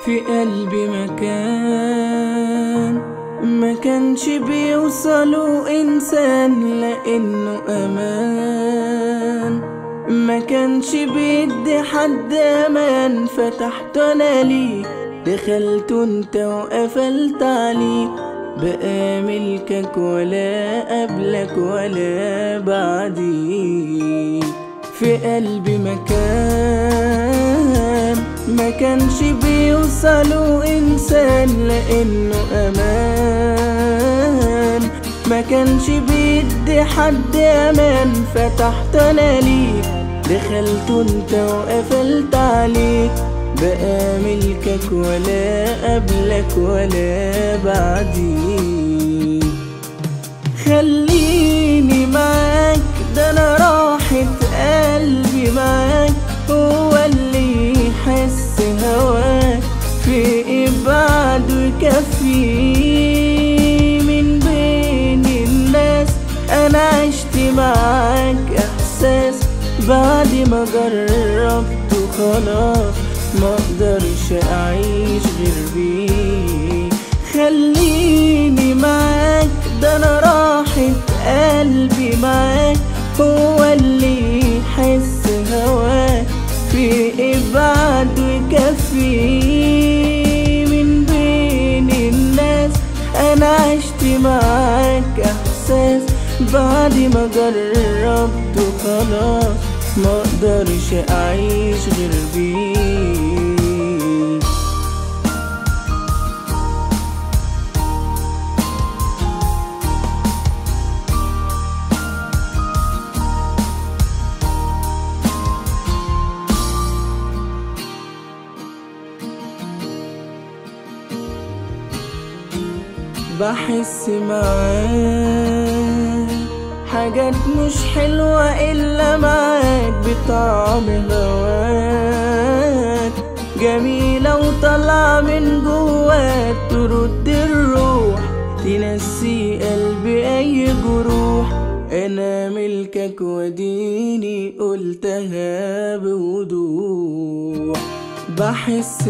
في قلبي مكان ما كانش بيوصله إنسان، لأنه أمان ما كانش بيدي حد أمان. فتحت أنا ليك، دخلت انت وقفلت عليك، بقى ملكك ولا قبلك ولا بعديك. في قلبي مكان ما كانش بيوصله إنسان، لأنه أمان ما كانش بيدي حد أمان. فتحت أنا ليك، دخلت انت وقفلت عليك، بقى ملكك ولا قبلك ولا بعديك. خليني معاك، ده أنا راحة قلبي معاك، هو اللي يحس هواك في إيه بعده يكفيه. من بين الناس أنا عشت معاك إحساس بعد ما جربته خلاص ما اقدرش اعيش غير بيه. خليني معاك، ده انا راحة قلبي معاك، هو اللي يحس هواك في ايه بعده يكفيه. من بين الناس انا عشت معاك احساس بعد ما جربته خلاص ما اقدرش اعيش غير بيه. بحس معاك حاجات مش حلوة إلا معاك، بطعم هواك جميلة وطلع من جواك، ترد الروح تنسي قلبي أي جروح. أنا ملكك وديني قلتها بوضوح. بحس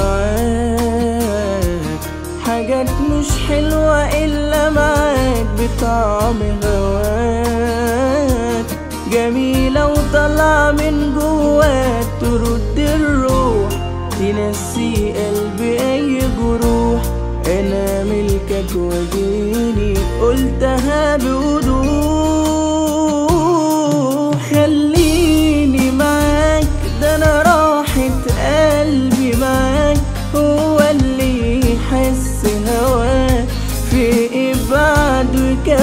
معاك حاجات مش حلوة إلا معاك، بطعم هواك جميلة وطلع من جواك، ترد الروح تنسي قلبي أي جروح. أنا ملكك وديني قلتها بوضوح. خليني معاك، ده أنا راحة قلبي معاك، هو اللي يحس هواك في ايه بعده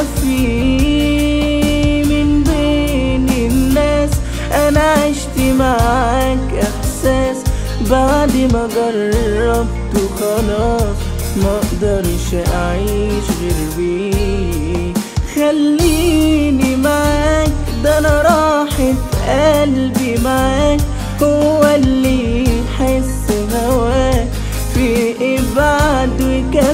يكفيه. من بين الناس انا عشت معاك احساس بعد ما جربته خلاص ما اقدرش اعيش غير بيه. خليني معاك، ده انا راحة قلبي معاك، هو اللي يحس هواك في ايه بعده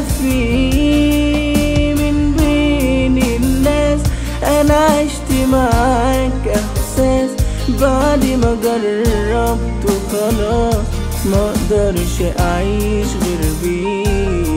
يكفيه. من بين الناس انا عشت معاك احساس بعد ما جربته خلاص ما اقدرش اعيش غير بيه.